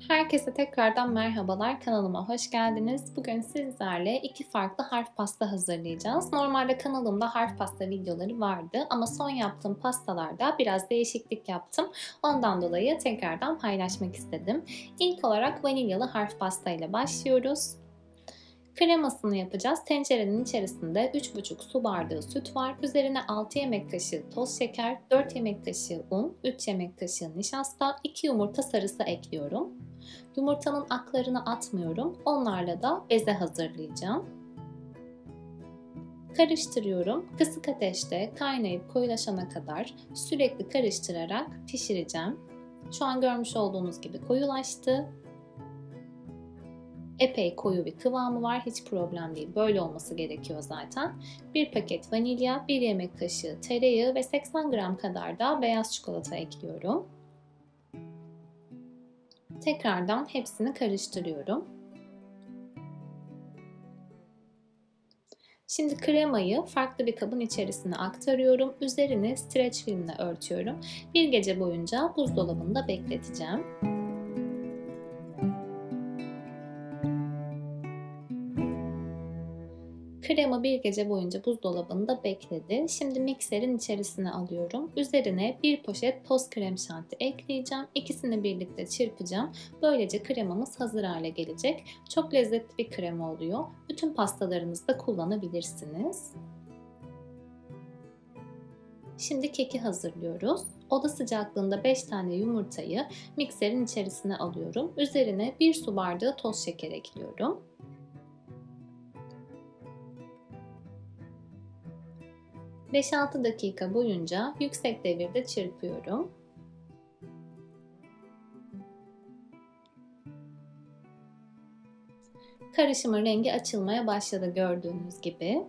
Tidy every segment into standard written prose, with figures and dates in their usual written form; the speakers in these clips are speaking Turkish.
Herkese tekrardan merhabalar, kanalıma hoş geldiniz. Bugün sizlerle iki farklı harf pasta hazırlayacağız. Normalde kanalımda harf pasta videoları vardı ama son yaptığım pastalarda biraz değişiklik yaptım. Ondan dolayı tekrardan paylaşmak istedim. İlk olarak vanilyalı harf pasta ile başlıyoruz. Kremasını yapacağız. Tencerenin içerisinde 3,5 su bardağı süt var. Üzerine 6 yemek kaşığı toz şeker, 4 yemek kaşığı un, 3 yemek kaşığı nişasta, 2 yumurta sarısı ekliyorum. Yumurtanın aklarını atmıyorum. Onlarla da beze hazırlayacağım. Karıştırıyorum. Kısık ateşte kaynayıp koyulaşana kadar sürekli karıştırarak pişireceğim. Şu an görmüş olduğunuz gibi koyulaştı. Epey koyu bir kıvamı var. Hiç problem değil. Böyle olması gerekiyor zaten. 1 paket vanilya, 1 yemek kaşığı tereyağı ve 80 gram kadar da beyaz çikolata ekliyorum. Tekrardan hepsini karıştırıyorum. Şimdi kremayı farklı bir kabın içerisine aktarıyorum. Üzerini streç filmle örtüyorum. Bir gece boyunca buzdolabında bekleteceğim. Krema bir gece boyunca buzdolabında bekledi. Şimdi mikserin içerisine alıyorum. Üzerine bir poşet toz krem şanti ekleyeceğim. İkisini birlikte çırpacağım. Böylece kremamız hazır hale gelecek. Çok lezzetli bir krema oluyor. Bütün pastalarınızda kullanabilirsiniz. Şimdi keki hazırlıyoruz. Oda sıcaklığında 5 tane yumurtayı mikserin içerisine alıyorum. Üzerine 1 su bardağı toz şeker ekliyorum. 5-6 dakika boyunca yüksek devirde çırpıyorum. Karışımın rengi açılmaya başladı gördüğünüz gibi.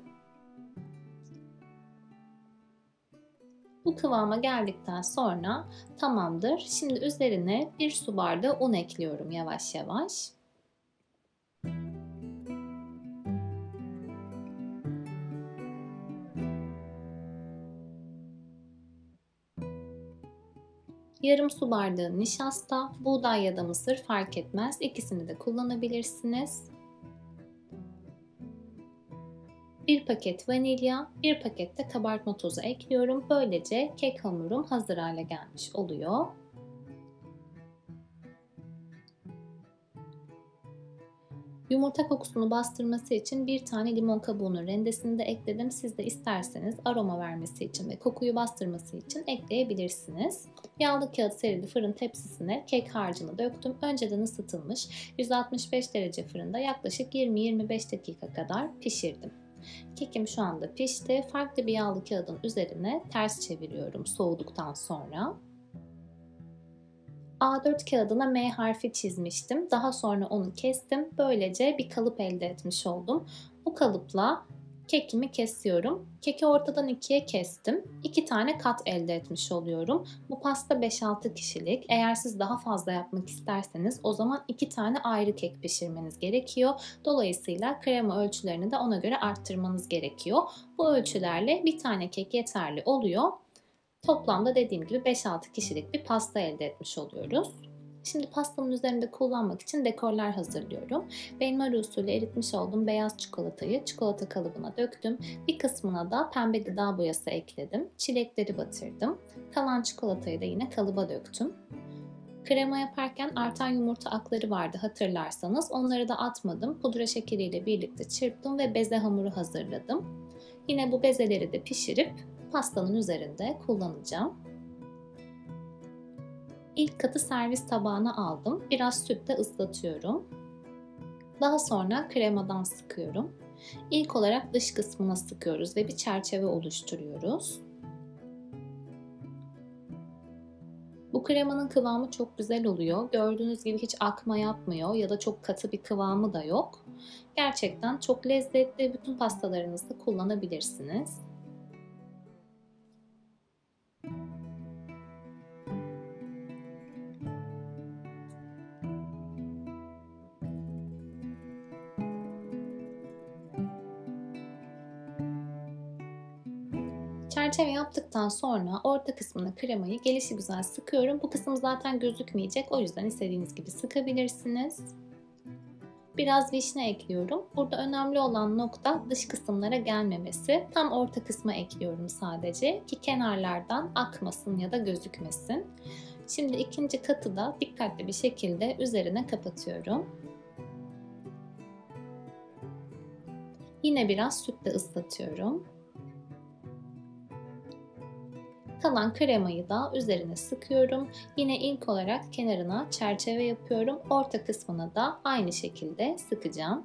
Bu kıvama geldikten sonra tamamdır. Şimdi üzerine 1 su bardağı un ekliyorum yavaş yavaş. Yarım su bardağı nişasta, buğday ya da mısır fark etmez. İkisini de kullanabilirsiniz. 1 paket vanilya, 1 paket de kabartma tozu ekliyorum. Böylece kek hamurum hazır hale gelmiş oluyor. Yumurta kokusunu bastırması için bir tane limon kabuğunun rendesini de ekledim. Siz de isterseniz aroma vermesi için ve kokuyu bastırması için ekleyebilirsiniz. Yağlı kağıt serili fırın tepsisine kek harcını döktüm. Önceden ısıtılmış 165 derece fırında yaklaşık 20-25 dakika kadar pişirdim. Kekim şu anda pişti. Farklı bir yağlı kağıdın üzerine ters çeviriyorum soğuduktan sonra. A4 kağıdına M harfi çizmiştim. Daha sonra onu kestim. Böylece bir kalıp elde etmiş oldum. Bu kalıpla kekimi kesiyorum. Keki ortadan ikiye kestim. 2 tane kat elde etmiş oluyorum. Bu pasta 5-6 kişilik. Eğer siz daha fazla yapmak isterseniz o zaman 2 tane ayrı kek pişirmeniz gerekiyor. Dolayısıyla krema ölçülerini de ona göre arttırmanız gerekiyor. Bu ölçülerle bir tane kek yeterli oluyor. Toplamda dediğim gibi 5-6 kişilik bir pasta elde etmiş oluyoruz. Şimdi pastanın üzerinde kullanmak için dekorlar hazırlıyorum. Benmari usulü eritmiş olduğum beyaz çikolatayı çikolata kalıbına döktüm. Bir kısmına da pembe gıda boyası ekledim. Çilekleri batırdım. Kalan çikolatayı da yine kalıba döktüm. Krema yaparken artan yumurta akları vardı hatırlarsanız. Onları da atmadım. Pudra şekeriyle birlikte çırptım ve beze hamuru hazırladım. Yine bu bezeleri de pişirip pastanın üzerinde kullanacağım. İlk katı servis tabağına aldım. Biraz sütle ıslatıyorum. Daha sonra kremadan sıkıyorum. İlk olarak dış kısmına sıkıyoruz ve bir çerçeve oluşturuyoruz. Bu kremanın kıvamı çok güzel oluyor. Gördüğünüz gibi hiç akma yapmıyor ya da çok katı bir kıvamı da yok. Gerçekten çok lezzetli. Bütün pastalarınızda kullanabilirsiniz. Çerçeve yaptıktan sonra orta kısmına kremayı gelişigüzel sıkıyorum. Bu kısım zaten gözükmeyecek, o yüzden istediğiniz gibi sıkabilirsiniz. Biraz vişne ekliyorum. Burada önemli olan nokta dış kısımlara gelmemesi. Tam orta kısma ekliyorum sadece ki kenarlardan akmasın ya da gözükmesin. Şimdi ikinci katı da dikkatli bir şekilde üzerine kapatıyorum. Yine biraz sütle ıslatıyorum. Kalan kremayı da üzerine sıkıyorum. Yine ilk olarak kenarına çerçeve yapıyorum. Orta kısmına da aynı şekilde sıkacağım.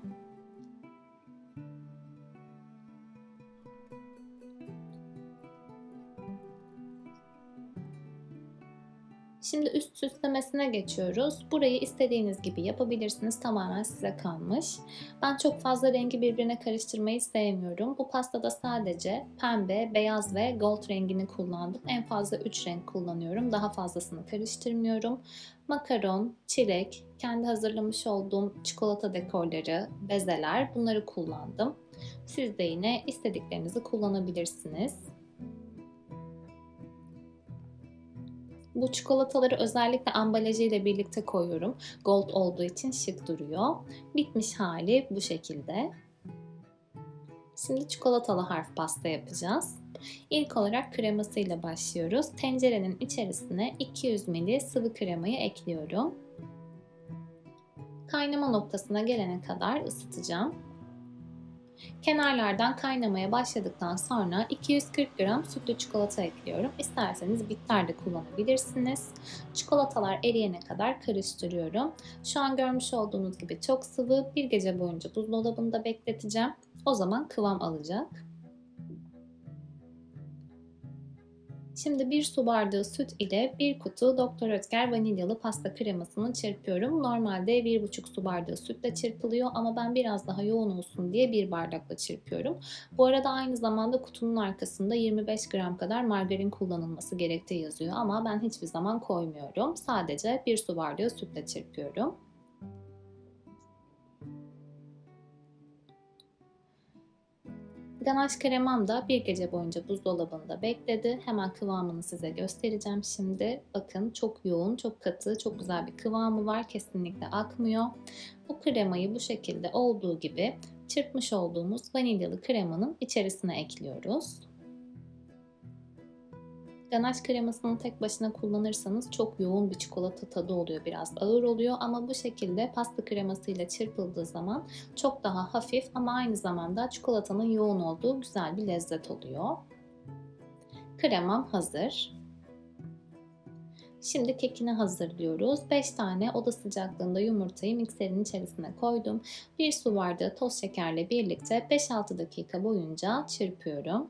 Şimdi üst süslemesine geçiyoruz. Burayı istediğiniz gibi yapabilirsiniz. Tamamen size kalmış. Ben çok fazla rengi birbirine karıştırmayı sevmiyorum. Bu pastada sadece pembe, beyaz ve gold rengini kullandım. En fazla 3 renk kullanıyorum. Daha fazlasını karıştırmıyorum. Makaron, çilek, kendi hazırlamış olduğum çikolata dekorları, bezeler, bunları kullandım. Siz de yine istediklerinizi kullanabilirsiniz. Bu çikolataları özellikle ambalajıyla birlikte koyuyorum. Gold olduğu için şık duruyor. Bitmiş hali bu şekilde. Şimdi çikolatalı harf pasta yapacağız. İlk olarak kremasıyla başlıyoruz. Tencerenin içerisine 200 ml sıvı kremayı ekliyorum. Kaynama noktasına gelene kadar ısıtacağım. Kenarlardan kaynamaya başladıktan sonra 240 gram sütlü çikolata ekliyorum. İsterseniz bitter de kullanabilirsiniz. Çikolatalar eriyene kadar karıştırıyorum. Şu an görmüş olduğunuz gibi çok sıvı. Bir gece boyunca buzdolabında bekleteceğim. O zaman kıvam alacak. Şimdi 1 su bardağı süt ile 1 kutu Doktor Oetker vanilyalı pasta kremasını çırpıyorum. Normalde 1,5 su bardağı sütle çırpılıyor ama ben biraz daha yoğun olsun diye 1 bardakla çırpıyorum. Bu arada aynı zamanda kutunun arkasında 25 gram kadar margarin kullanılması gerektiği yazıyor ama ben hiçbir zaman koymuyorum. Sadece 1 su bardağı sütle çırpıyorum. Ganache kremam da bir gece boyunca buzdolabında bekledi. Hemen kıvamını size göstereceğim şimdi. Bakın çok yoğun, çok katı, çok güzel bir kıvamı var. Kesinlikle akmıyor. Bu kremayı bu şekilde olduğu gibi çırpmış olduğumuz vanilyalı kremanın içerisine ekliyoruz. Ganache kremasını tek başına kullanırsanız çok yoğun bir çikolata tadı oluyor, biraz ağır oluyor ama bu şekilde pasta kremasıyla çırpıldığı zaman çok daha hafif ama aynı zamanda çikolatanın yoğun olduğu güzel bir lezzet oluyor. Kremam hazır. Şimdi kekini hazırlıyoruz. 5 tane oda sıcaklığında yumurtayı mikserin içerisine koydum. 1 su bardağı toz şekerle birlikte 5-6 dakika boyunca çırpıyorum.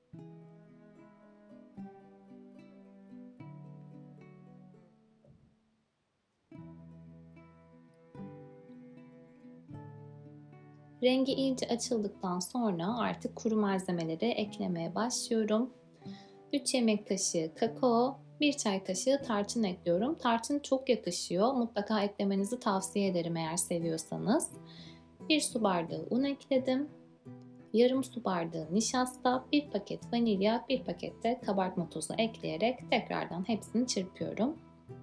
Rengi iyice açıldıktan sonra artık kuru malzemeleri eklemeye başlıyorum. 3 yemek kaşığı kakao, 1 çay kaşığı tarçın ekliyorum. Tarçın çok yakışıyor. Mutlaka eklemenizi tavsiye ederim eğer seviyorsanız. 1 su bardağı un ekledim. Yarım su bardağı nişasta, 1 paket vanilya, 1 paket de kabartma tozu ekleyerek tekrardan hepsini çırpıyorum.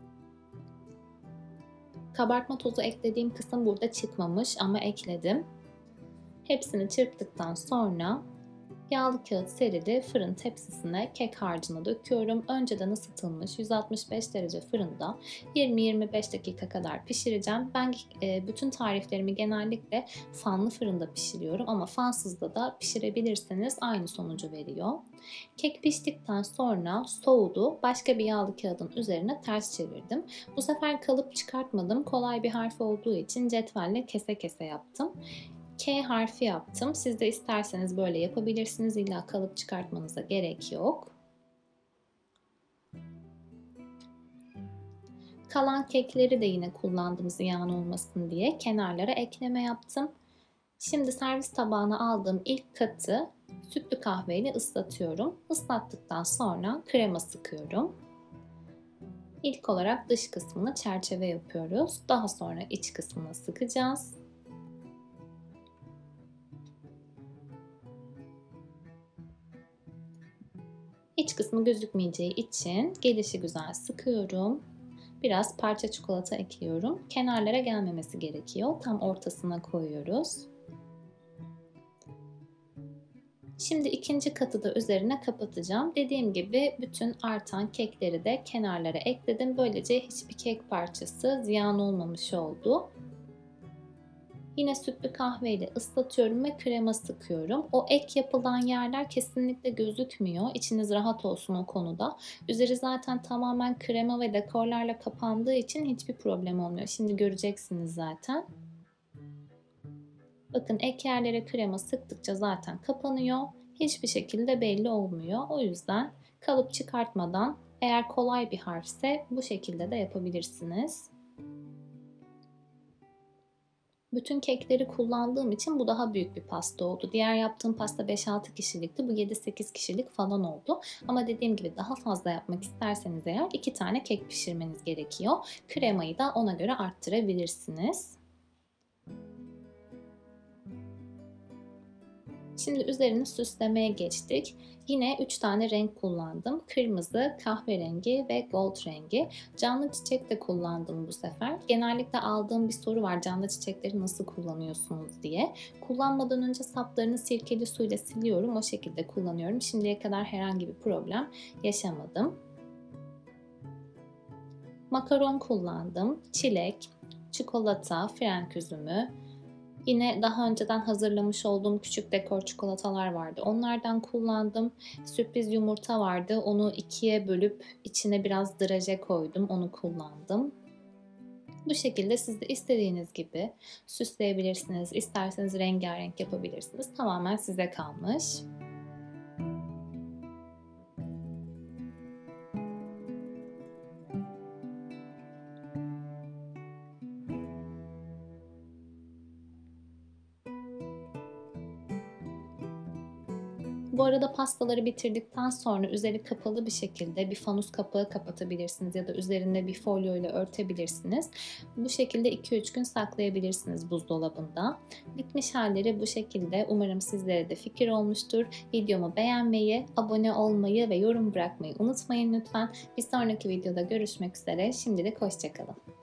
Kabartma tozu eklediğim kısım burada çıkmamış ama ekledim. Hepsini çırptıktan sonra yağlı kağıt serili fırın tepsisine kek harcını döküyorum. Önceden ısıtılmış 165 derece fırında 20-25 dakika kadar pişireceğim. Ben bütün tariflerimi genellikle fanlı fırında pişiriyorum ama fansızda da pişirebilirseniz aynı sonucu veriyor. Kek piştikten sonra soğudu. Başka bir yağlı kağıdın üzerine ters çevirdim. Bu sefer kalıp çıkartmadım. Kolay bir harf olduğu için cetvelle kese kese yaptım. K harfi yaptım. Siz de isterseniz böyle yapabilirsiniz. İlla kalıp çıkartmanıza gerek yok. Kalan kekleri de yine kullandım ziyan olmasın diye. Kenarlara ekleme yaptım. Şimdi servis tabağına aldığım ilk katı sütlü kahveyle ıslatıyorum. Islattıktan sonra krema sıkıyorum. İlk olarak dış kısmını çerçeve yapıyoruz. Daha sonra iç kısmını sıkacağız. İç kısmı gözükmeyeceği için gelişigüzel sıkıyorum. Biraz parça çikolata ekliyorum. Kenarlara gelmemesi gerekiyor. Tam ortasına koyuyoruz. Şimdi ikinci katı da üzerine kapatacağım. Dediğim gibi bütün artan kekleri de kenarlara ekledim. Böylece hiçbir kek parçası ziyan olmamış oldu. Yine sütlü kahveyle ıslatıyorum ve krema sıkıyorum. O ek yapılan yerler kesinlikle gözükmüyor. İçiniz rahat olsun o konuda. Üzeri zaten tamamen krema ve dekorlarla kapandığı için hiçbir problem olmuyor. Şimdi göreceksiniz zaten. Bakın ek yerlere krema sıktıkça zaten kapanıyor. Hiçbir şekilde belli olmuyor. O yüzden kalıp çıkartmadan eğer kolay bir harfse bu şekilde de yapabilirsiniz. Bütün kekleri kullandığım için bu daha büyük bir pasta oldu. Diğer yaptığım pasta 5-6 kişilikti. Bu 7-8 kişilik falan oldu. Ama dediğim gibi daha fazla yapmak isterseniz eğer 2 tane kek pişirmeniz gerekiyor. Kremayı da ona göre arttırabilirsiniz. Şimdi üzerini süslemeye geçtik. Yine 3 tane renk kullandım. Kırmızı, kahverengi ve gold rengi. Canlı çiçek de kullandım bu sefer. Genellikle aldığım bir soru var, canlı çiçekleri nasıl kullanıyorsunuz diye. Kullanmadan önce saplarını sirkeli suyla siliyorum. O şekilde kullanıyorum. Şimdiye kadar herhangi bir problem yaşamadım. Makaron kullandım. Çilek, çikolata, frenk üzümü. Yine daha önceden hazırlamış olduğum küçük dekor çikolatalar vardı. Onlardan kullandım. Sürpriz yumurta vardı. Onu ikiye bölüp içine biraz draje koydum. Onu kullandım. Bu şekilde siz de istediğiniz gibi süsleyebilirsiniz. İsterseniz rengarenk yapabilirsiniz. Tamamen size kalmış. Bu arada pastaları bitirdikten sonra üzeri kapalı bir şekilde bir fanus kapağı kapatabilirsiniz ya da üzerinde bir folyo ile örtebilirsiniz. Bu şekilde 2-3 gün saklayabilirsiniz buzdolabında. Bitmiş halleri bu şekilde. Umarım sizlere de fikir olmuştur. Videomu beğenmeyi, abone olmayı ve yorum bırakmayı unutmayın lütfen. Bir sonraki videoda görüşmek üzere. Şimdilik hoşça kalın.